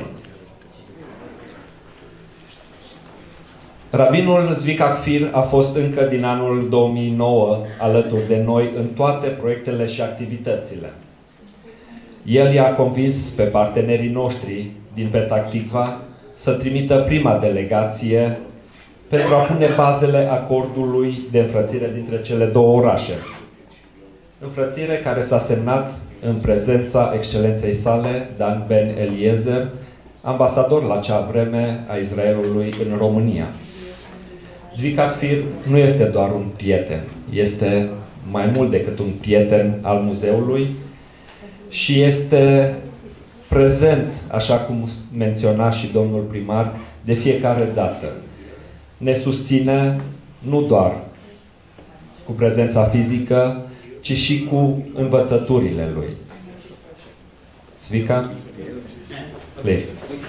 Rabinul Zvika Kfir a fost încă din anul două mii nouă alături de noi în toate proiectele și activitățile. El i-a convins pe partenerii noștri din Petah Tikva să trimită prima delegație pentru a pune bazele acordului de înfrățire dintre cele două orașe. Înfrățire care s-a semnat în prezența excelenței sale, Dan Ben Eliezer, ambasador la acea vreme a Israelului în România. Zvika Kfir nu este doar un prieten, este mai mult decât un prieten al muzeului și este prezent, așa cum menționa și domnul primar, de fiecare dată. Ne susține nu doar cu prezența fizică, ci și cu învățăturile lui. Zvika? Please.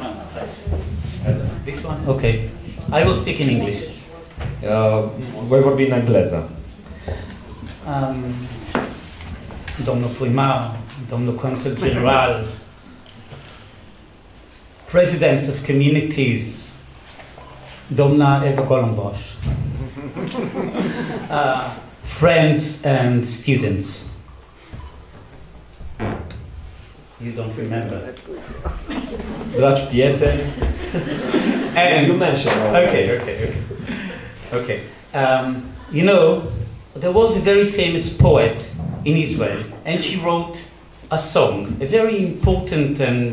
This one? Okay. I will speak in English. Uh, voi vorbi în engleză. Um, domnul primar, domnul consul general, presidents of communities, domna Eva Golombosh, uh, friends and students. You don't remember. Dragi prieteni, And you mentioned all okay, okay, okay, okay. Um, you know, there was a very famous poet in Israel, and she wrote a song, a very important and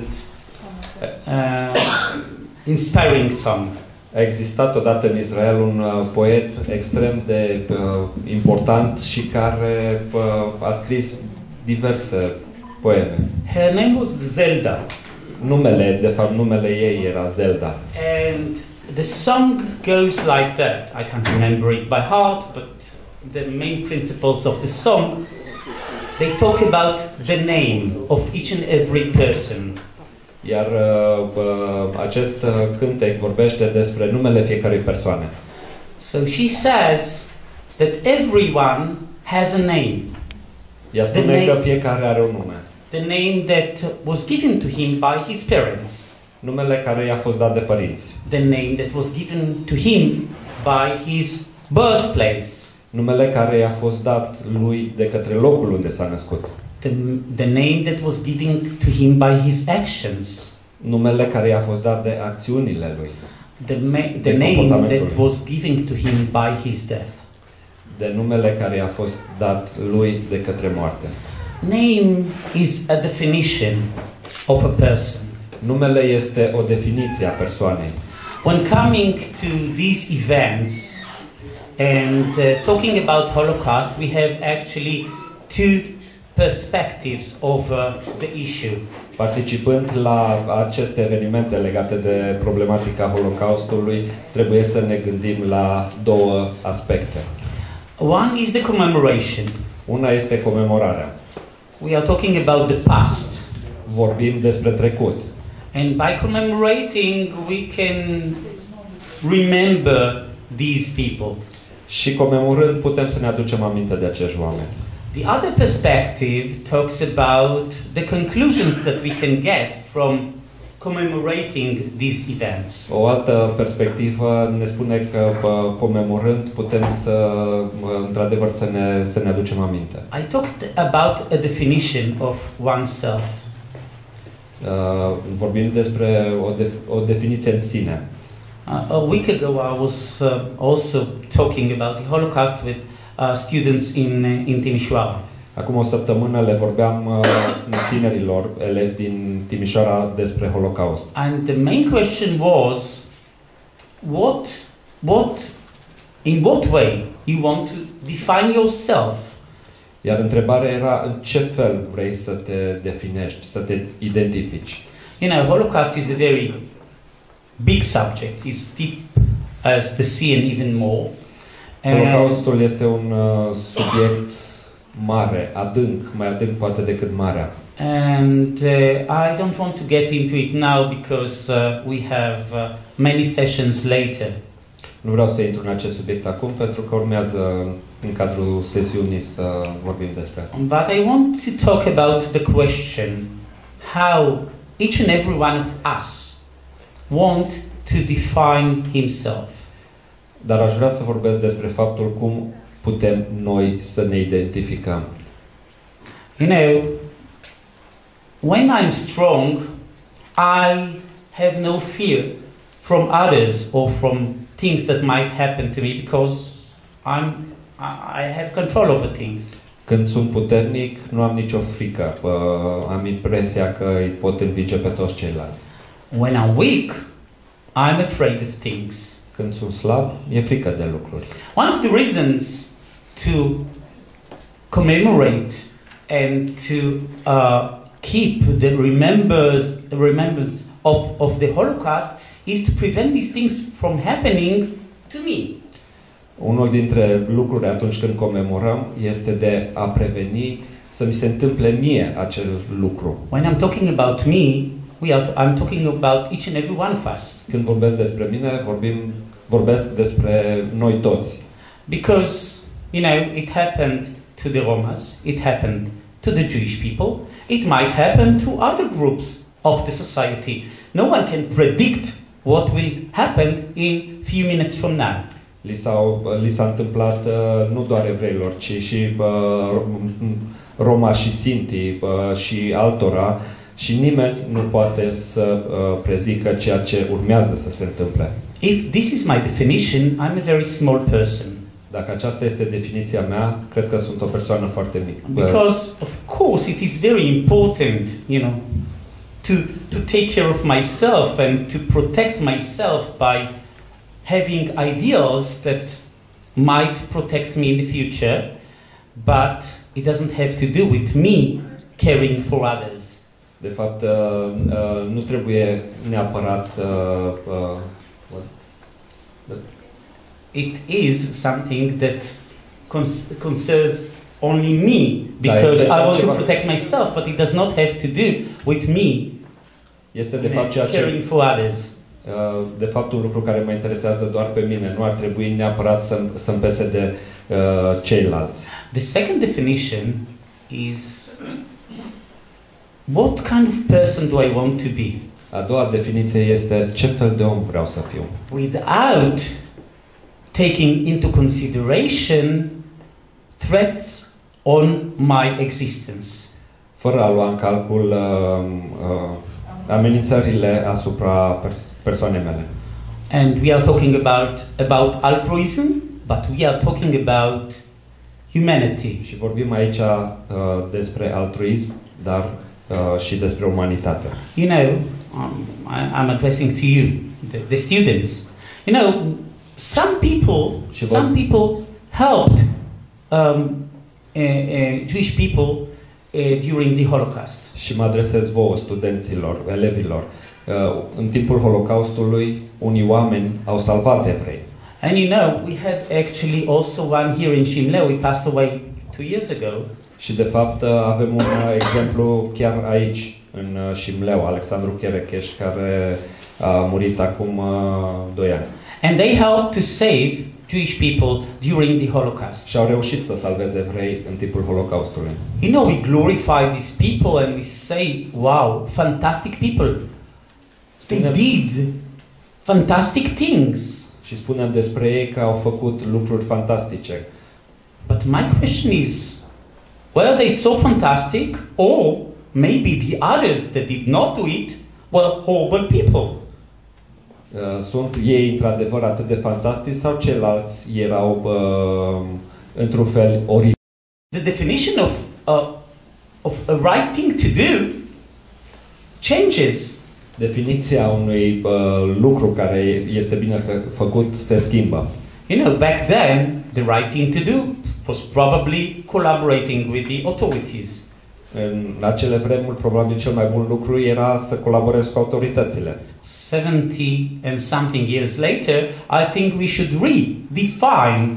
uh, inspiring song. A existat odată în Israel un uh, poet extrem de uh, important și care uh, a scris diverse poeme. Her name was Zelda, Numele, de fapt, numele ei era Zelda. and the song goes like that. I can't remember it by heart, but the main principles of the song, they talk about the name of each and every person. Iar uh, uh, acest uh, cântec vorbește despre numele fiecărei persoane. So she says that everyone has a name. Ea spune The name- că fiecare are un nume. The name that was given to him by his parents. Numele care i-a fost dat de părinți. The name that was given to him by his birthplace. Numele care i-a fost dat lui de către locul unde s-a născut. The, the name that was given to him by his actions. Numele care i-a fost dat de acțiunile lui. The, ma- the De name comportamentul that lui. was given to him by his death. De numele care i-a fost dat lui de către moarte. Name is a definition of a person. Numele este o definiție a persoanei. When coming to these events and uh, talking about Holocaust, we have actually two perspectives over the issue. Participând la aceste evenimente legate de problematica Holocaustului, trebuie să ne gândim la două aspecte. One is the commemoration. Una este comemorarea. We are talking about the past. Vorbim despre trecut. And by commemorating, we can remember these people. Și comemorând putem să ne aducem aminte de acești oameni. The other perspective talks about the conclusions that we can get from commemorating these events. O altă perspectivă ne spune că bă, comemorând putem să, bă, într-adevăr, să ne, să ne aducem aminte. I talked about a definition of oneself. Uh, vorbim despre o, def- o definiție în sine. Uh, a week ago, I was uh, also talking about the Holocaust with uh, students in uh, in Timișoara. Acum o săptămână le vorbeam uh, tinerilor, elevi din Timișoara, despre Holocaust. And the main question was, what, what, in what way you want to define yourself? Iar întrebarea era în ce fel vrei să te definești, să te identifici. You know, Holocaust is a very big subject. It's deep as the sea and even more. And, Holocaustul este un uh, subiect mare, adânc, mai adânc poate decât marea. and uh, I don't want to get into it now because uh, we have uh, many sessions later. Nu vreau să intru în acest subiect acum, pentru că urmează în cadrul sesiunii să vorbim despre asta. But I want to talk about the question how each and every one of us want to define himself. Dar aș vrea să vorbesc despre faptul cum putem noi să ne identificăm. You know, when I'm strong, I have no fear from others or from things that might happen to me because I'm I I have control over things. Când sunt puternic, nu am nicio frică. Pă, am impresia că îi pot învinge pe toți ceilalți. When I'm weak, I'm afraid of things. Când sunt slab, mi-e frică de lucruri. One of the reasons to commemorate and to uh, keep the remembers, remembrance of, of the Holocaust is to prevent these things from happening to me. Unul dintre lucruri atunci când comemorăm este de a preveni să mi se întâmple mie acel lucru. When I'm talking about me, we are I'm talking about each and every one of us. Când vorbesc despre mine, vorbim, vorbesc despre noi toți. Because, you know, it happened to the Romas, it happened to the Jewish people, it might happen to other groups of the society. No one can predict what will happen in few minutes from now. Li, s-au, li s-a întâmplat uh, nu doar evreilor, ci și uh, Roma și Sinti uh, și altora, și nimeni nu poate să uh, prezică ceea ce urmează să se întâmple. If this is my definition, I'm a very small person. Dacă aceasta este definiția mea, cred că sunt o persoană foarte mică. Because of course it is very important, you know, to to take care of myself and to protect myself by having ideals that might protect me in the future, but it doesn't have to do with me caring for others. De fapt, uh, uh, nu trebuie neapărat uh, uh, what? It is something that cons- concerns only me, because I want to protect myself, but it does not have to do with me este de fapt ceea ce, caring for others. uh, de fapt un lucru care mă interesează doar pe mine. Nu ar trebui neapărat să-mi, să-mi pese de uh, ceilalți. The second definition is, what kind of person do I want to be? A doua definiție este ce fel de om vreau să fiu. Without taking into consideration threats on my existence. Fără a lua în calcul uh, uh, amenințările asupra pers- persoanei mele. And we are talking about about altruism, but we are talking about humanity. Și vorbim aici uh, despre altruism, dar uh, și despre umanitate. You know, um, I, I'm addressing to you, the, the students. You know, some people, some people helped um, uh, uh, Jewish people uh, during the Holocaust. Și mă adresez vouă, studenților, elevilor. Uh, în timpul Holocaustului, unii oameni au salvat evrei. And you know, we had actually also one here in Shimleu. He passed away two years ago. Și de fapt avem un exemplu chiar aici, în Shimleu, Alexandru Cherecheș, care a murit acum doi ani. And they helped to save Jewish people during the Holocaust. Și au reușit să salveze evrei în timpul Holocaustului. You know, we glorify these people and we say, wow, fantastic people. They did fantastic things. Și spunem despre ei că au făcut lucruri fantastice. But my question is, were they so fantastic, or maybe the others that did not do it were horrible people? Uh, sunt ei într-adevăr atât de fantastici sau ceilalți erau uh, într-un fel oribili? The definition of uh, of a right thing to do changes. Definiția unui uh, lucru care este bine fă- făcut se schimbă. You know, back then, the right thing to do was probably collaborating with the authorities. În acele vremuri, probabil cel mai bun lucru era să colaborezi cu autoritățile. seventy and something years later, I think we should redefine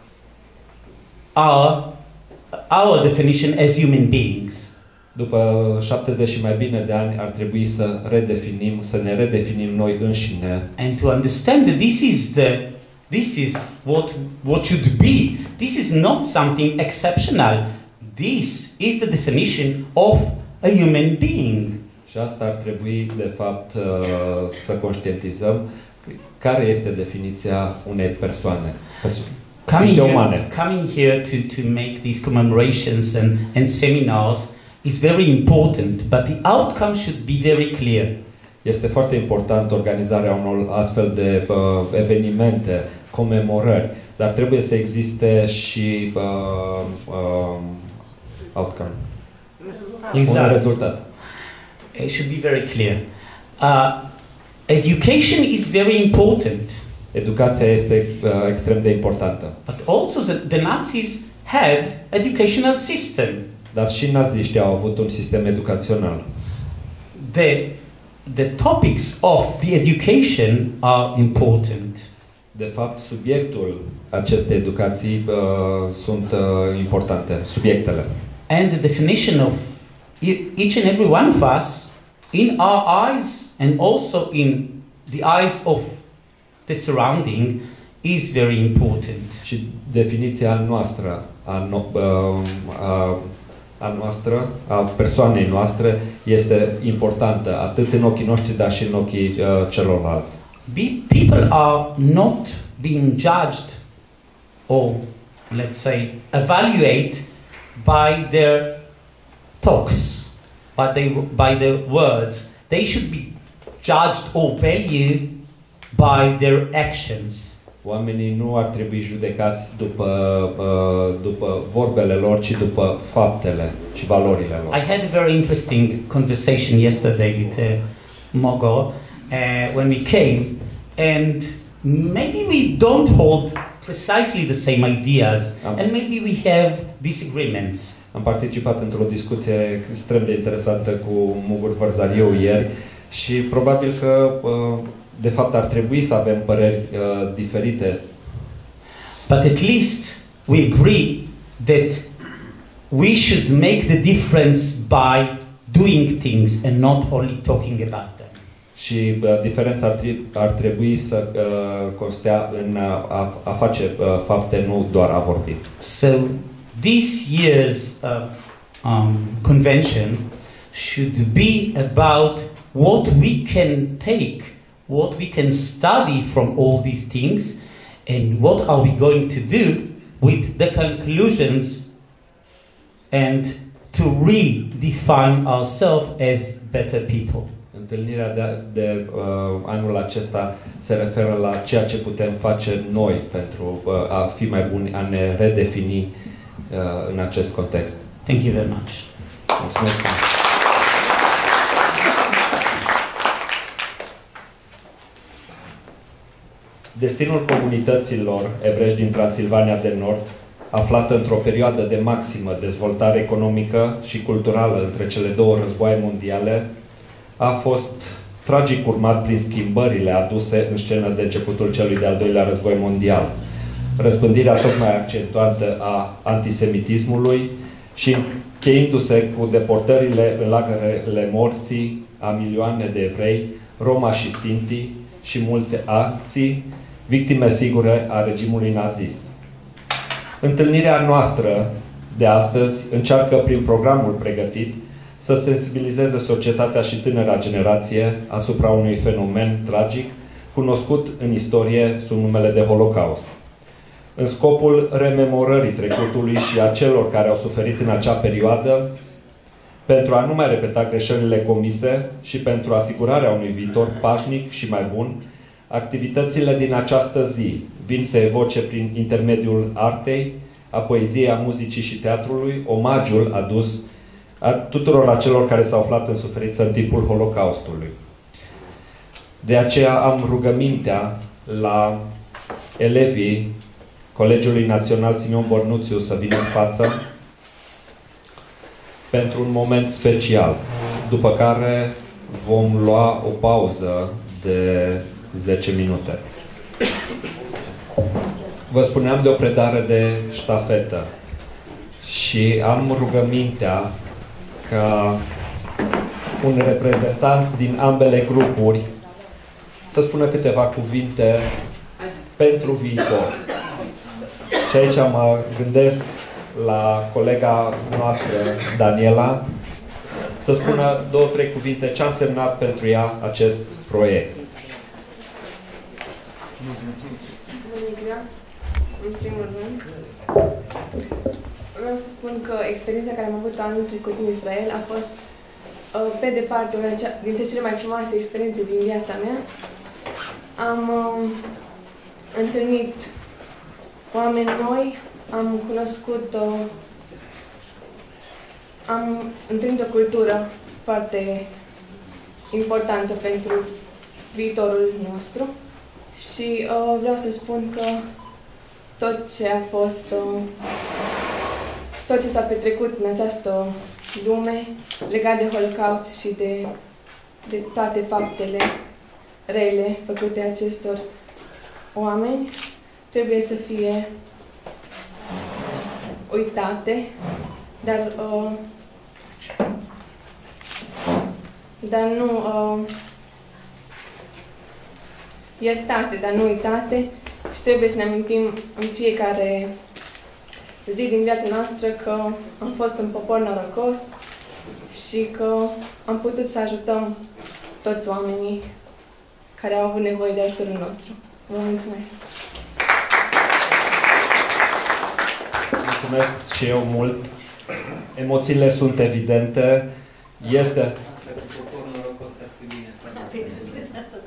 our, our definition as human beings. După șaptezeci și mai bine de ani, ar trebui să redefinim, să ne redefinim noi înșine. And to understand that this is the this is what what should be. This is not something exceptional. This is the definition of a human being. Și asta ar trebui, de fapt, să conștientizăm care este definiția unei persoane. Coming here, coming here to, to make these commemorations and, and seminars is very important, but the outcome should be very clear. Este foarte important organizarea unor astfel de uh, evenimente, comemorări, dar trebuie să existe și uh, uh, outcome. Exact. Un rezultat. It should be very clear. Uh, education is very important. Educația este uh, extrem de importantă. But also the, the Nazis had educational system. Dar și naziștii au avut un sistem educațional. The, the topics of the education are important. De fapt, subiectul acestei educații uh, sunt uh, importante, subiectele. And the definition of each and every one of us, in our eyes and also in the eyes of the surrounding, is very important. Și definiția noastră a, no, uh, a, a noastră, a persoanei noastre, este importantă atât în ochii noștri, dar și în ochii uh, celorlalți. People are not being judged or, let's say, evaluate by their talks, by their, by their words. They should be judged or valued by their actions. Oamenii nu ar trebui judecați după, uh, după vorbele lor, ci după faptele și valorile lor. I had a very interesting conversation yesterday with uh, Mogo uh, when we came, and maybe we don't hold precisely the same ideas, Am, and maybe we have disagreements. Am participat într-o discuție extrem de interesantă cu Mugur Vărzariu ieri și probabil că uh, de fapt ar trebui să avem păreri uh, diferite. But at least we agree that we should make the difference by doing things and not only talking about them. Și uh, diferența ar, tri- ar trebui să uh, constea în a, a, a face uh, fapte, nu doar a vorbi. So this year's uh, um, convention should be about what we can take, what we can study from all these things, and what are we going to do with the conclusions, and to redefine ourselves as better people. Întâlnirea de, de uh, anul acesta se referă la ceea ce putem face noi pentru uh, a fi mai buni, a ne redefini uh, în acest context. Thank you very much. Mulțumesc. Destinul comunităților evrești din Transilvania de Nord, aflată într-o perioadă de maximă dezvoltare economică și culturală între cele două războaie mondiale, a fost tragic urmat prin schimbările aduse în scenă de începutul celui de-al doilea război mondial, răspândirea tot mai accentuată a antisemitismului și încheindu-se cu deportările în lagărele morții a milioane de evrei, Roma și Sinti și mulți alții, victime sigure a regimului nazist. Întâlnirea noastră de astăzi încearcă prin programul pregătit să sensibilizeze societatea și tânăra generație asupra unui fenomen tragic cunoscut în istorie sub numele de Holocaust. În scopul rememorării trecutului și a celor care au suferit în acea perioadă, pentru a nu mai repeta greșelile comise și pentru asigurarea unui viitor pașnic și mai bun, activitățile din această zi vin să evoce prin intermediul artei, a poeziei, a muzicii și teatrului, omagiul adus a tuturor acelor care s-au aflat în suferință în timpul Holocaustului. De aceea am rugămintea la elevii Colegiului Național Simeon Bornuțiu să vină în față pentru un moment special, după care vom lua o pauză de zece minute. Vă spuneam de o predare de ștafetă și am rugămintea ca un reprezentant din ambele grupuri să spună câteva cuvinte pentru viitor. Și aici mă gândesc la colega noastră, Daniela, să spună două, trei cuvinte ce a însemnat pentru ea acest proiect. Bună ziua! În primul rând, vreau să spun că experiența care am avut anul trecut în Israel a fost, pe departe, una dintre cele mai frumoase experiențe din viața mea. Am uh, întâlnit oameni noi, am cunoscut, uh, am întâlnit o cultură foarte importantă pentru viitorul nostru și uh, vreau să spun că tot ce a fost, uh, tot ce s-a petrecut în această lume legat de Holocaust și de, de toate faptele rele făcute acestor oameni trebuie să fie uitate, dar, uh, dar nu uh, iertate, dar nu uitate și trebuie să ne amintim în fiecare zi din viața noastră că am fost un popor norocos și că am putut să ajutăm toți oamenii care au avut nevoie de ajutorul nostru. Vă mulțumesc! Mulțumesc și eu mult. Emoțiile sunt evidente. Este... Asta cu popor norocos ar fi bine tradus.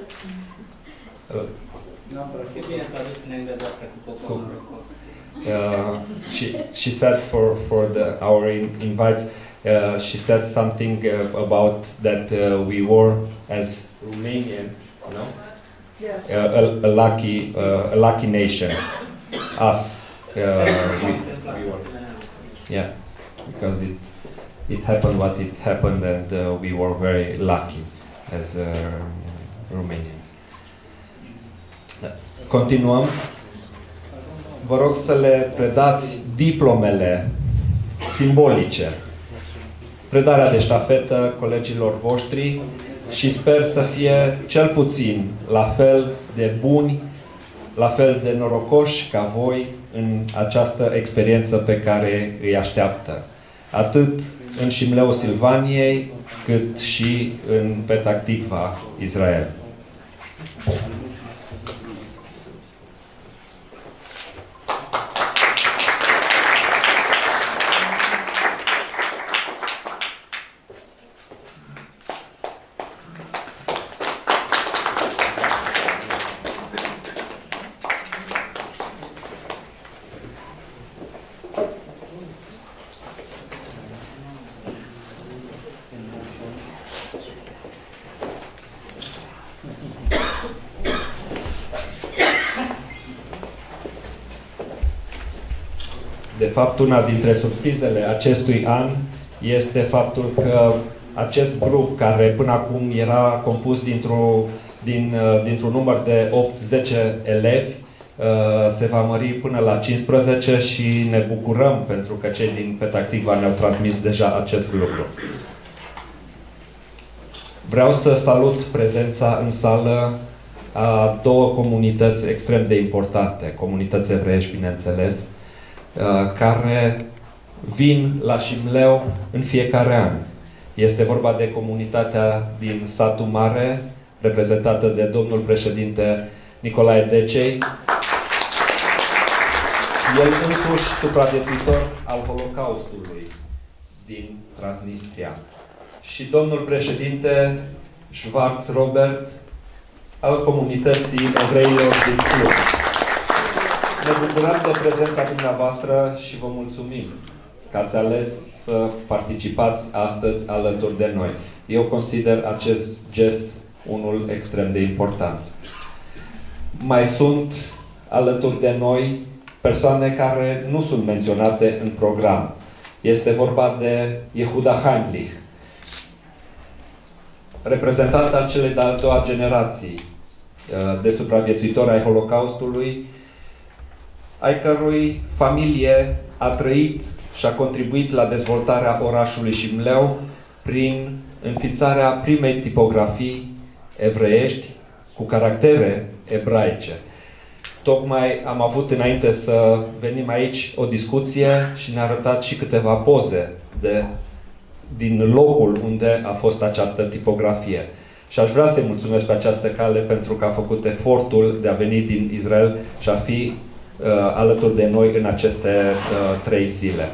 Ar fi bine tradus în engleză asta cu popor norocos. Uh, she she said for for the our in, invites uh, she said something uh, about that uh, we were as Romanian, no, Yeah. uh, a, a lucky uh, a lucky nation, us. Uh, we, we were, yeah, because it it happened what it happened, and uh, we were very lucky as uh, Romanians. Continuăm. Vă rog să le predați diplomele simbolice. Predarea de ștafetă colegilor voștri și sper să fie cel puțin la fel de buni, la fel de norocoși ca voi în această experiență pe care îi așteaptă. Atât în Șimleul Silvaniei, cât și în Petah Tikva, Israel. De fapt, una dintre surprizele acestui an este faptul că acest grup, care până acum era compus dintr-o, din, dintr-un număr de opt zece elevi, se va mări până la cincisprezece și ne bucurăm pentru că cei din Petah Tikva ne-au transmis deja acest lucru. Vreau să salut prezența în sală a două comunități extrem de importante, comunități evreiești, bineînțeles, care vin la Șimleu în fiecare an. Este vorba de comunitatea din Satul Mare, reprezentată de domnul președinte Nicolae Decei, el însuși supraviețuitor al Holocaustului din Transnistria, și domnul președinte Schwarz Robert al comunității evreilor din Cluj. Ne bucurăm de prezența dumneavoastră și vă mulțumim că ați ales să participați astăzi alături de noi. Eu consider acest gest unul extrem de important. Mai sunt alături de noi persoane care nu sunt menționate în program. Este vorba de Yehuda Heimlich, reprezentant al celei de-a doua generații de supraviețuitori ai Holocaustului, ai cărui familie a trăit și a contribuit la dezvoltarea orașului Șimleu prin înființarea primei tipografii evreiești cu caractere ebraice. Tocmai am avut înainte să venim aici o discuție și ne-a arătat și câteva poze de, din locul unde a fost această tipografie. Și aș vrea să-i mulțumesc pe această cale pentru că a făcut efortul de a veni din Israel și a fi uh, alături de noi în aceste uh, trei zile.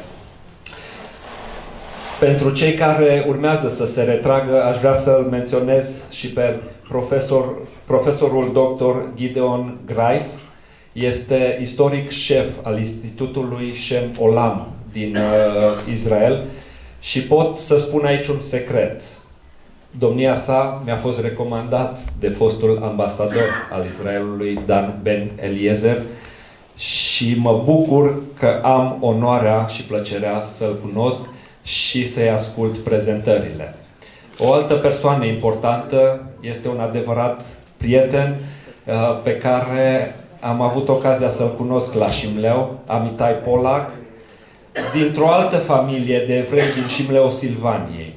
Pentru cei care urmează să se retragă, aș vrea să-l menționez și pe profesor, profesorul doctor Gideon Greif. Este istoric șef al Institutului Shem Olam din uh, Israel și pot să spun aici un secret. Domnia sa mi-a fost recomandat de fostul ambasador al Israelului, Dan Ben Eliezer, și mă bucur că am onoarea și plăcerea să-l cunosc și să-i ascult prezentările. O altă persoană importantă este un adevărat prieten uh, pe care am avut ocazia să-l cunosc la Șimleu, Amitai Polak, dintr-o altă familie de evrei din Șimleu Silvaniei.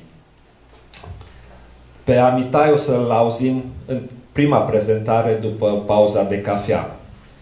Pe Amitai o să-l auzim în prima prezentare după pauza de cafea.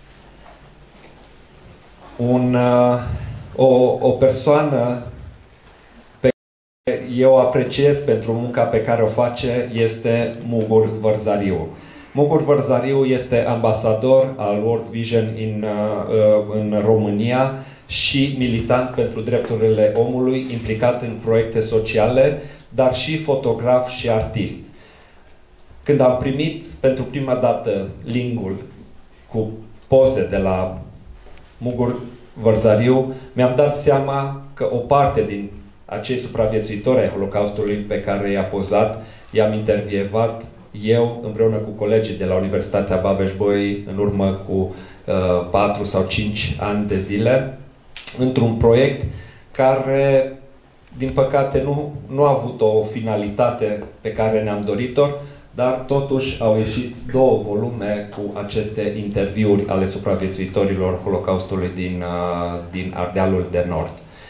Un, o, o persoană pe care eu apreciez pentru munca pe care o face este Mugur Vărzariu. Mugur Vărzariu este ambasador al World Vision în, în România și militant pentru drepturile omului, implicat în proiecte sociale, dar și fotograf și artist. Când am primit pentru prima dată lingul cu poze de la Mugur Vărzariu, mi-am dat seama că o parte din acei supraviețuitori ai Holocaustului pe care i-a pozat, i-am intervievat eu împreună cu colegii de la Universitatea Babeș-Bolyai în urmă cu patru uh, sau cinci ani de zile, într-un proiect care, din păcate, nu, nu a avut o finalitate pe care ne-am dorit-o, dar totuși au ieșit două volume cu aceste interviuri ale supraviețuitorilor Holocaustului din, uh, din Ardealul de Nord.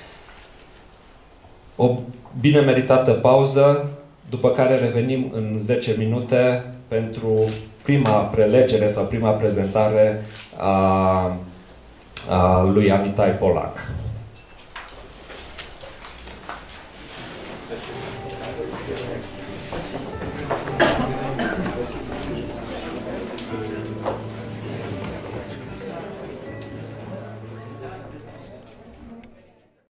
O bine meritată pauză, după care revenim în zece minute pentru prima prelegere sau prima prezentare a, a lui Amitai Polak.